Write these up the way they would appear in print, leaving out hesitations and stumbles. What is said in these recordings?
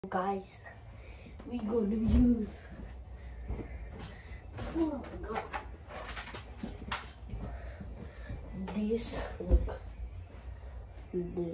Guys, we gonna use this. Look, this.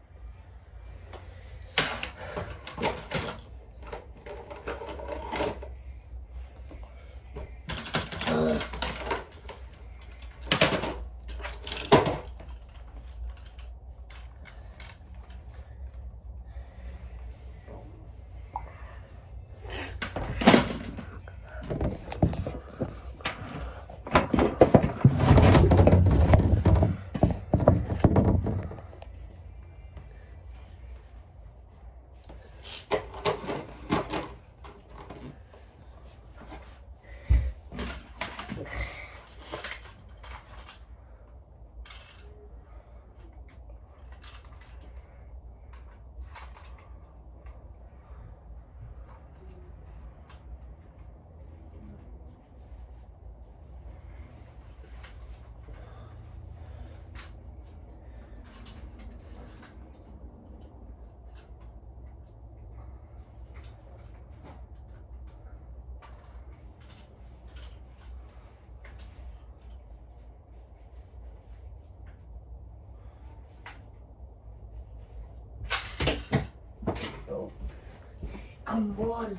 Come on.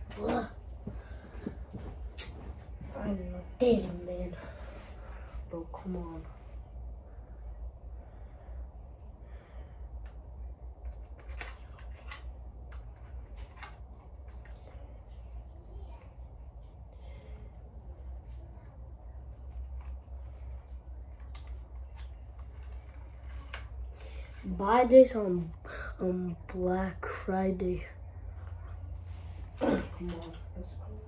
I'm not there, man. Bro, come on. Buy this on Black Friday. Come on, let's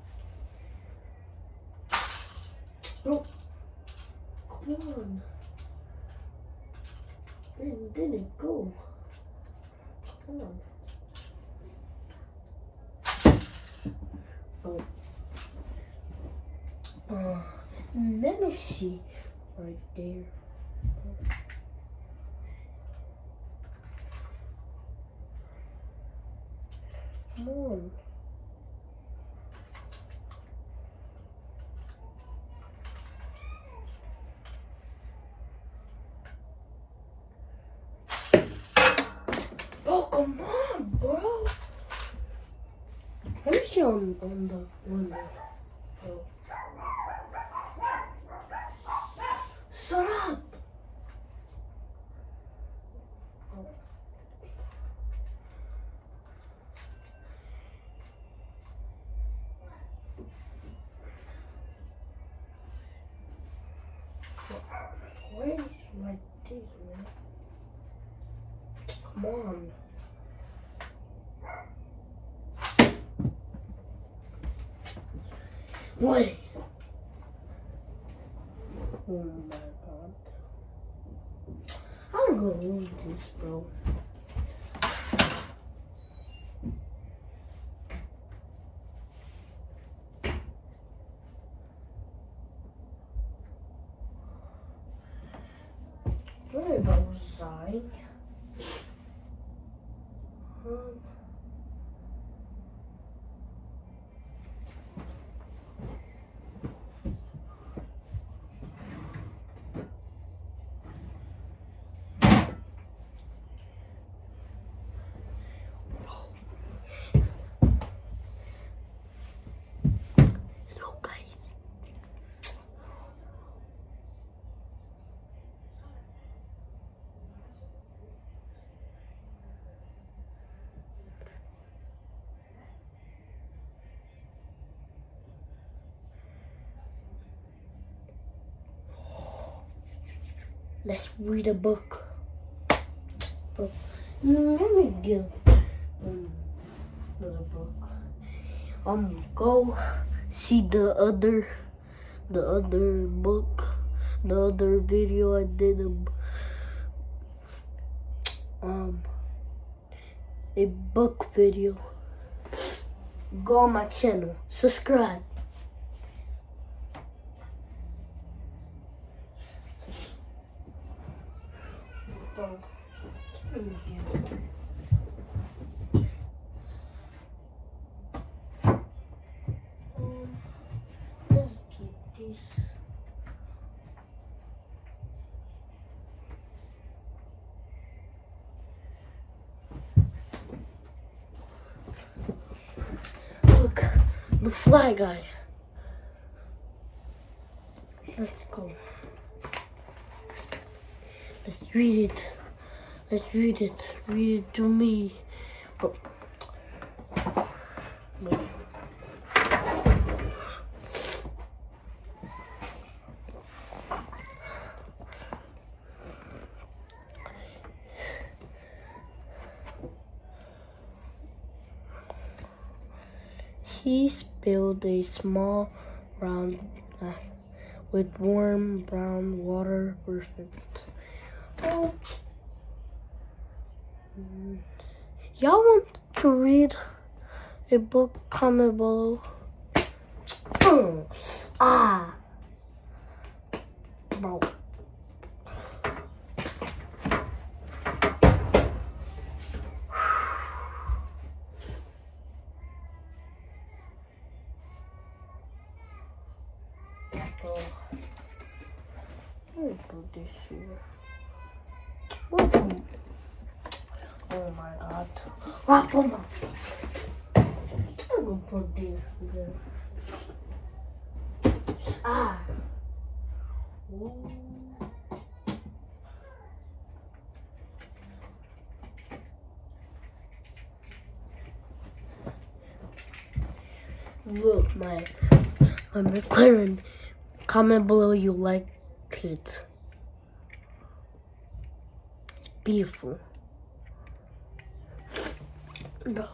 go. Bro, come on. It didn't go. Come on. Oh. Let me see. Right there. Come on. Oh, come on, bro. Let me see on the window. Oh. Shut up. Oh. Where's my teeth, man? Come on. Wait. Oh my god. I'm gonna lose this, bro. Where was I? Let's read a book. Oh, let me give another book. Go see the other book, the other video I did. A book video. Go on my channel. Subscribe. The fly guy. Let's go. Let's read it. Let's read it. Read it to me. Oh. No. He spilled a small round with warm brown water. Perfect. Oh. Y'all want to read a book? Comment below. Bro. Let me put this here. Oh my god. Ah, hold on. I'm gonna put this here. Ah. Ooh. Look, my McLaren. Comment below you like it. It's beautiful. No.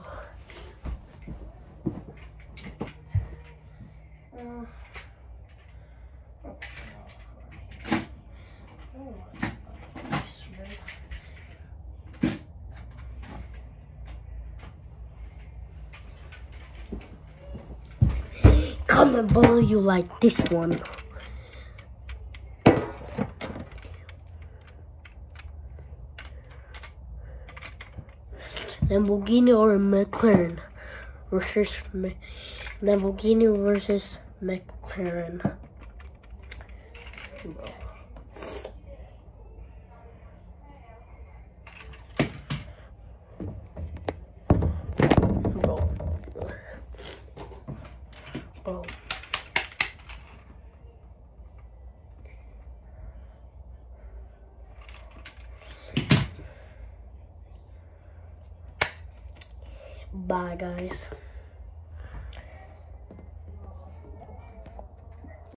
Comment below you like this one. Lamborghini or McLaren versus Lamborghini versus McLaren. Bro. Bye, guys.